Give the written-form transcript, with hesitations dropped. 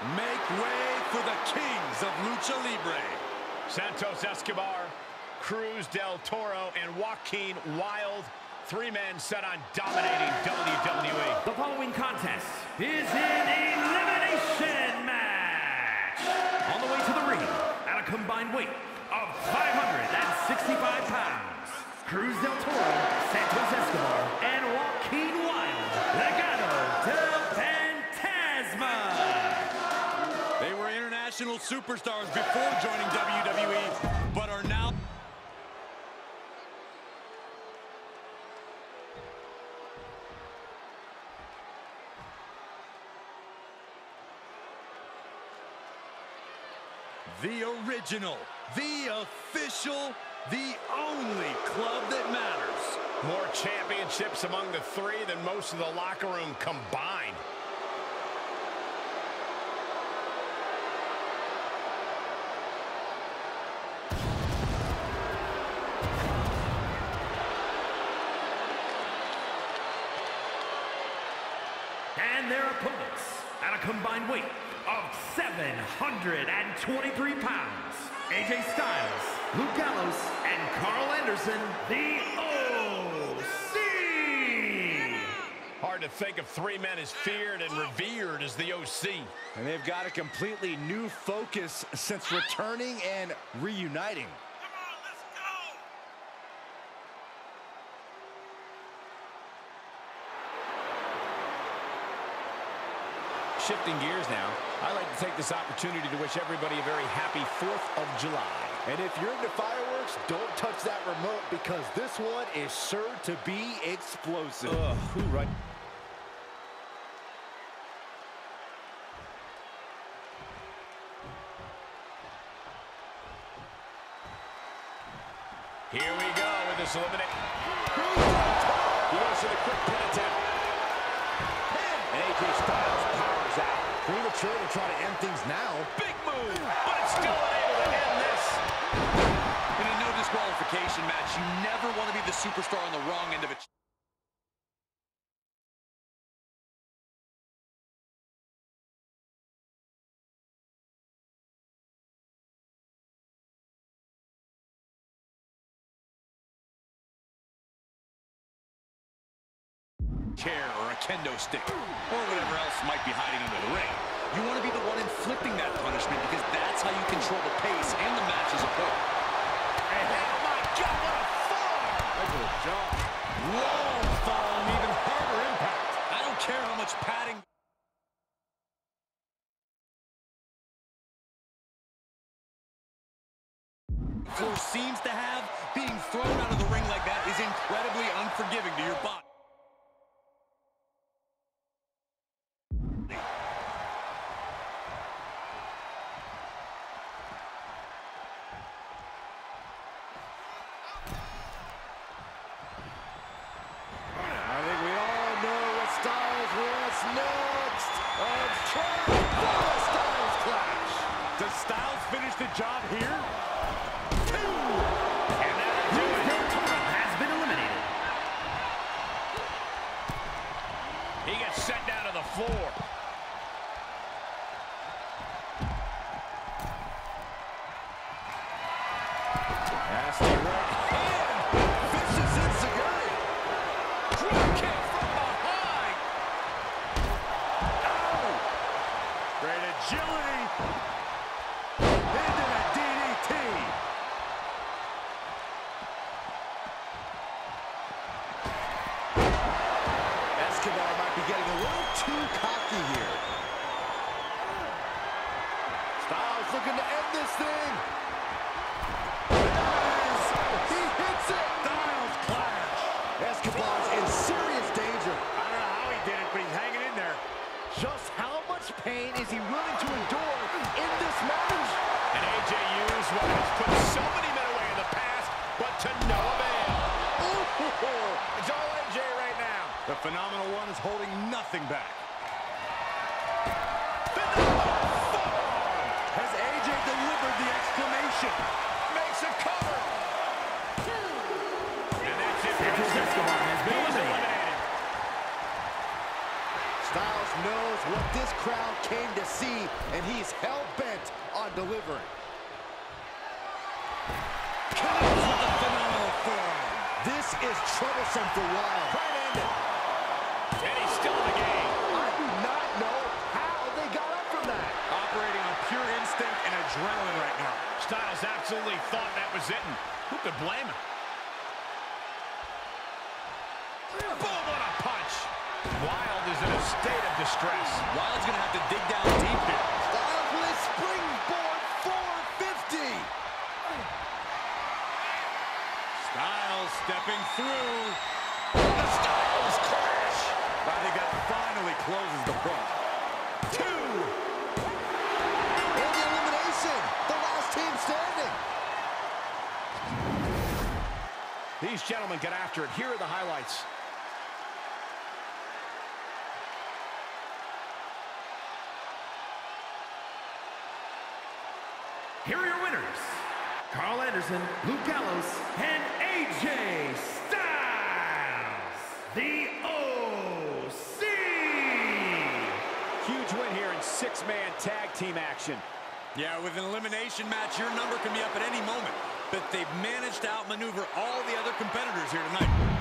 Make way for the kings of Lucha Libre. Santos Escobar, Cruz del Toro, and Joaquin Wilde. Three men set on dominating WWE. The following contest is an elimination match. On the way to the ring, at a combined weight of 565 pounds, Cruz del Toro, Santos Escobar, and Joaquin Wilde, Legado del Fantasma. They were international superstars before joining WWE, but are now... The original, the official, the only club that matters. More championships among the three than most of the locker room combined. And their opponents, at a combined weight of 723 pounds, AJ Styles, Luke Gallows, and Carl Anderson, the OC! Hard to think of three men as feared and revered as the OC. And they've got a completely new focus since returning and reuniting. Shifting gears now, I'd like to take this opportunity to wish everybody a very happy 4th of July. And if you're into fireworks, don't touch that remote because this one is sure to be explosive. Who right? Here we go with this elimination. He goes to the quick pin attempt. And AJ Styles powers out. Premature to try to end things now. Big move, but it's still unable to end this. In a no disqualification match, you never want to be the superstar on the wrong end of it. Chair or a kendo stick, or whatever else might be hiding under the ring. You want to be the one inflicting that punishment because that's how you control the pace and the match as a whole. And oh my God, what a fall! That's a jump. Long fall and even harder impact. I don't care how much padding... floor seems to have, being thrown out of the ring like that is incredibly unforgiving to your body. I think we all know what Styles wants next. Trying for a Styles clash. Does Styles finish the job here? And that has been eliminated. He gets sent down to the floor. Nasty right hand. Vicious enziguri. Drop kick from behind. Ow. Great agility. Into the DDT. Escobar might be getting a little too cocky here. Styles looking to end this thing. He hits it. Styles clash. Escobar's in serious danger. I don't know how he did it, but he's hanging in there. Just how much pain is he willing to endure in this match? And AJ used what has put so many men away in the past, but to no avail. It's all AJ right now. The phenomenal one is holding nothing back. Has AJ delivered the exclamation? Makes a cover. And that's it. Santos Escobar has been eliminated. Styles knows what this crowd came to see, and he's hell-bent on delivering. Connects with the phenomenal form. This is troublesome for Wilde. Right-handed. And he's still in the game. I do not know how they got up from that. Operating on pure instinct and adrenaline right now. Styles absolutely thought that was it, and who could blame him? Boom, what a punch. Wilde is in a state of distress. Wilde's going to have to dig down deep here. Styles with a springboard 450. Styles stepping through. The Styles clash. I think that finally closes the book. 2. And the elimination. The last team standing. These gentlemen get after it. Here are the highlights. Here are your winners, Carl Anderson, Luke Gallows, and AJ Styles, the OC. Huge win here in 6-man tag team action. Yeah, with an elimination match, your number can be up at any moment. But they've managed to outmaneuver all the other competitors here tonight.